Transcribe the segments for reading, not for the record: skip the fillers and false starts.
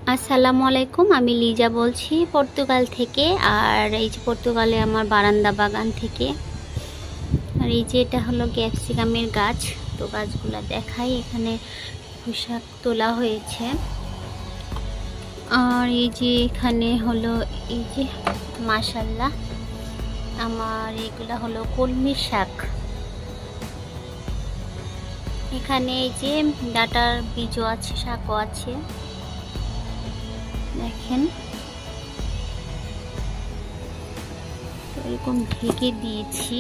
আসসালামু আলাইকুম, আমি লিজা বলছি পর্তুগাল থেকে। আর এই যে পর্তুগালে আমার বারান্দা বাগান থেকে। আর এই যে এটা হলো ক্যাপসিকামের গাছ। তো গাছগুলা দেখাই, এখানে পোশাক তোলা হয়েছে। আর এই যে এখানে হলো এই যে মাশাল্লাহ আমার এগুলা হলো কলমি শাক। এখানে এই যে ডাটার বীজও আছে, শাকও আছে, দেখেন। তো এরকম ঢেকে দিয়েছি।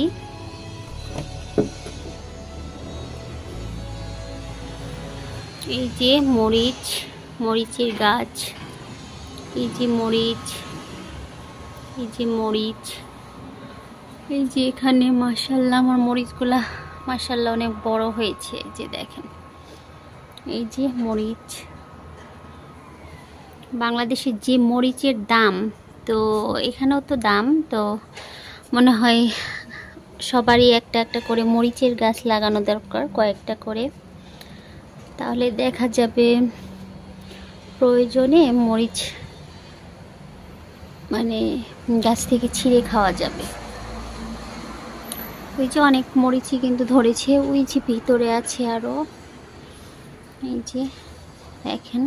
এই যে মরিচের গাছ, এই যে মরিচ, এই যে মরিচ, এই যে এখানে মাশাল্লাহ আমার মরিচগুলা মাশাল্লাহ অনেক বড় হয়েছে। এই যে দেখেন, এই যে মরিচ। বাংলাদেশের যে মরিচের দাম, তো এখানেও তো দাম, তো মনে হয় সবারই একটা একটা করে মরিচের গাছ লাগানো দরকার, কয়েকটা করে। তাহলে দেখা যাবে প্রয়োজনে মরিচ মানে গাছ থেকে ছিঁড়ে খাওয়া যাবে। ওই যে অনেক মরিচই কিন্তু ধরেছে, ওই যে ভিতরে আছে আরো, এই যে দেখেন।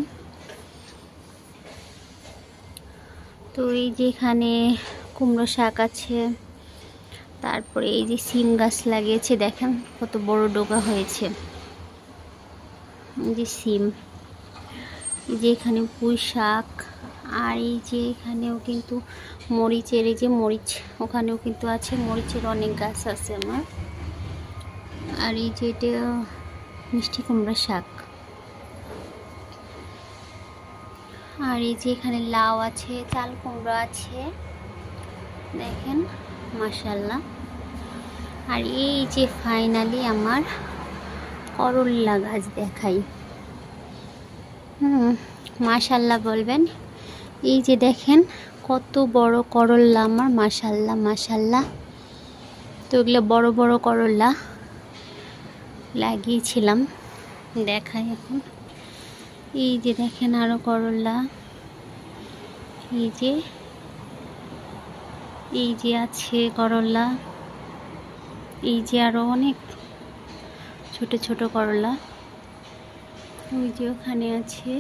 তো এই যে এখানে কুমড়ো শাক আছে, তারপরে এই যে সিম গাছ লাগিয়েছে, দেখেন কত বড় ডোগা হয়েছে। এই যে সিম, এই যে এখানে পুঁই শাক, আর এই যে এখানেও কিন্তু মরিচের, এই যে মরিচ ওখানেও কিন্তু আছে, মরিচের অনেক গাছ আছে আমার। আর এই যে এটা মিষ্টি কুমড়া শাক। আর এই যে এখানে লাউ আছে, চাল কুমড়া আছে, দেখেন মাশাল্লাহ। আর এই যে ফাইনালি আমার করল্লা গাছ দেখাই, মাশাল্লাহ বলবেন। এই যে দেখেন কত বড় করল্লা আমার, মাশাল্লাহ মাশাল্লাহ। তো এগুলো বড় বড় করল্লা লাগিয়েছিলাম, দেখাই এখন। এই যে দেখেন আরো করল্লা, এই যে আছে করল্লা, এই যে আরো অনেক ছোট ছোট করলা, ওই যে ওখানে আছে।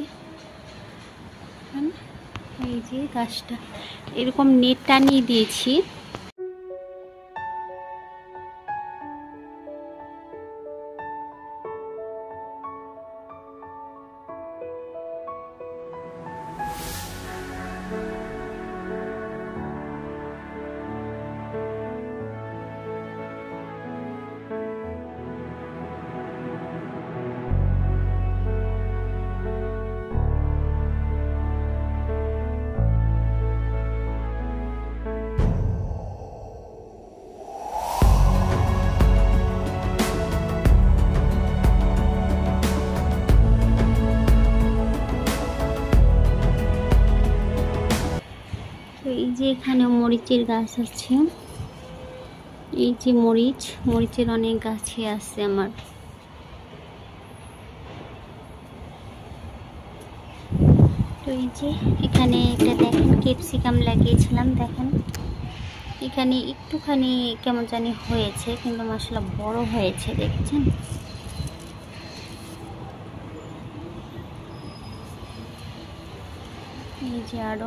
এই যে গাছটা এরকম নেট টানিয়ে দিয়েছি। এই যে এখানে মরিচের গাছ আছে, এই যে মরিচের অনেক গাছই আছে আমার। তো এই যে এখানে একটা দেখেন ক্যাপসিকাম লাগিয়েছিলাম, দেখেন এখানে একটুখানি কেমন জানি হয়েছে, কিন্তু মাশাআল্লাহ বড় হয়েছে, দেখছেন। এই যে আরো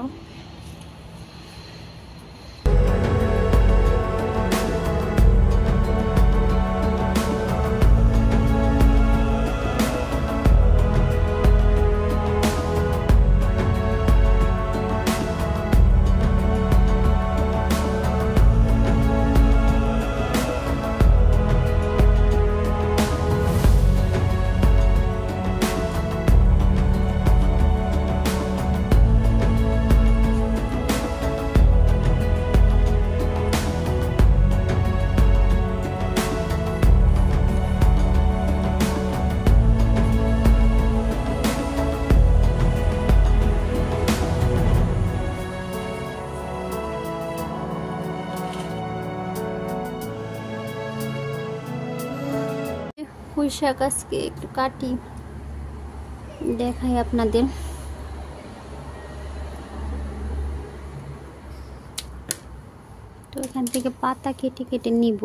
পুঁই শাক, আজকে একটু কাটি দেখাই আপনাদের। এখান থেকে পাতা কেটে কেটে নিব।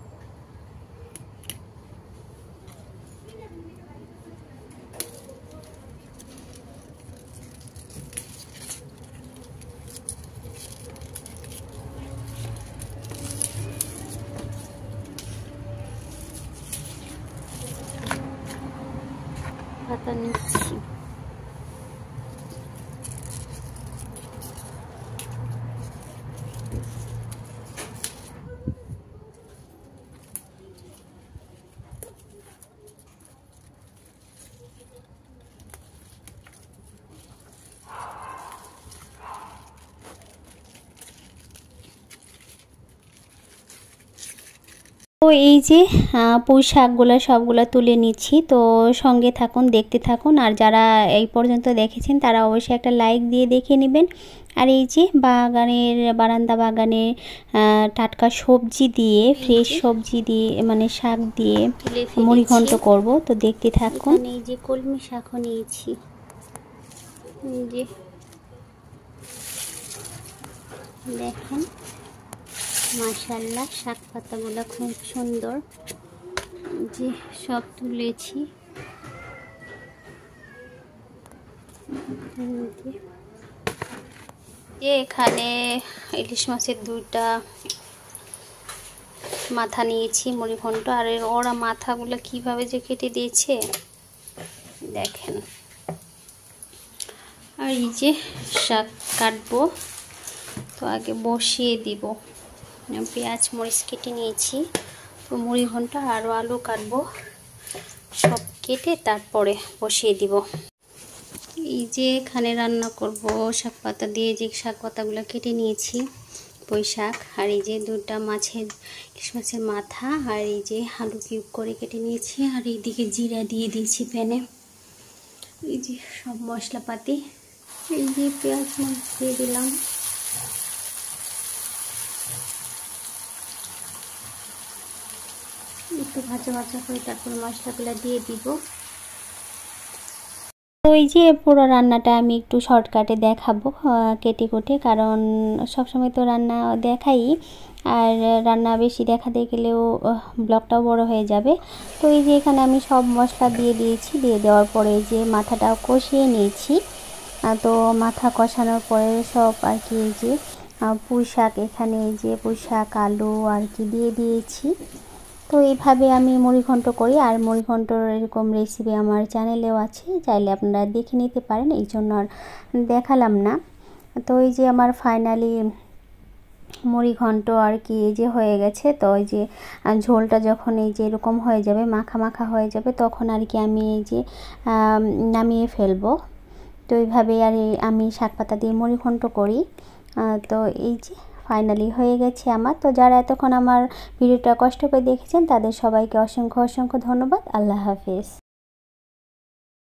পাতা নিচ্ছি। তো এই যে পুঁই শাকগুলো সবগুলো তুলে নিচ্ছি। তো সঙ্গে থাকুন, দেখতে থাকুন। আর যারা এই পর্যন্ত দেখেছেন তারা অবশ্যই একটা লাইক দিয়ে দেখে নেবেন। আর এই যে বারান্দা বাগানে টাটকা সবজি দিয়ে, ফ্রেশ সবজি দিয়ে মানে শাক দিয়ে মুড়িঘণ্ট করব। তো দেখতে থাকুন। এই যে কলমি শাকও নিয়েছি, এই যে দেখেন মাশাআল্লাহ শাক পাতাগুলো খুব সুন্দর, যে সব তুলেছি। এখানে ইলিশ মাছের 2টা মাথা নিয়েছি মুড়িঘণ্ট। আর ওরা মাথাগুলো কিভাবে যে কেটে দিয়েছে দেখেন। আর এই যে শাক কাটবো, তো আগে বসিয়ে দিব। পেঁয়াজ মরিচ কেটে নিয়েছি, তো মুড়িঘণ্ট আর আলু কাটবো, সব কেটে তারপরে বসিয়ে দিব। এই যে এখানে রান্না করব শাক পাতা দিয়ে, যে শাক পাতাগুলো কেটে নিয়েছি, পুঁই শাক, আর এই যে 2টা ইলিশ মাছের মাথা, আর এই যে আলু কিউব করে কেটে নিয়েছি। আর এইদিকে জিরা দিয়ে দিয়েছি প্যানে। এই যে সব মশলাপাতি, এই যে পেঁয়াজ মরিচ দিয়ে দিলাম। একটু ভাজা ভাজা করে তারপর মশলাগুলো দিয়ে দিব। তো এই যে পুরো রান্নাটা আমি একটু শর্টকাটে দেখাবো কেটে কুটে, কারণ সবসময় তো রান্না দেখাই, আর রান্না বেশি দেখাতে গেলেও ব্লগটাও বড় হয়ে যাবে। তো এই যে এখানে আমি সব মশলা দিয়ে দিয়েছি, দিয়ে দেওয়ার পরে এই যে মাথাটাও কষিয়ে নিয়েছি। তো মাথা কষানোর পরে সব আর কি এই যে পুঁই শাক, এখানে এই যে পুঁই শাক আলু আর কি দিয়ে দিয়েছি। তো এইভাবে আমি মুড়িঘণ্ট করি। আর মুড়িঘণ্টর এরকম রেসিপি আমার চ্যানেলেও আছে, চাইলে আপনারা দেখে নিতে পারেন, এই জন্য আর দেখালাম না। তো এই যে আমার ফাইনালি মুড়িঘণ্ট আর কি এই যে হয়ে গেছে। তো এই যে ঝোলটা যখন এই যে এরকম হয়ে যাবে, মাখা মাখা হয়ে যাবে, তখন আর কি আমি এই যে নামিয়ে ফেলবো। তো এইভাবে আর আমি শাক পাতা দিয়ে মুড়িঘণ্ট করি। তো এই যে ফাইনালি হয়ে গেছে আমার। তো যারা এতক্ষণ আমার ভিডিওটা কষ্ট করে দেখেছেন তাদের সবাইকে অসংখ্য অসংখ্য ধন্যবাদ। আল্লাহ হাফেজ।